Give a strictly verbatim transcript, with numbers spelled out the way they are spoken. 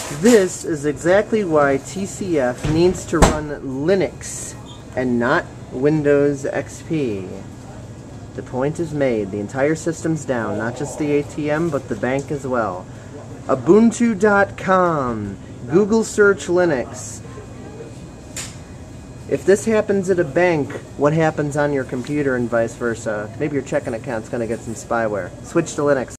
This is exactly why T C F needs to run Linux and not Windows X P. The point is made. The entire system's down, not just the A T M, but the bank as well. Ubuntu dot com, Google search Linux. If this happens at a bank, what happens on your computer and vice versa? Maybe your checking account's going to get some spyware. Switch to Linux.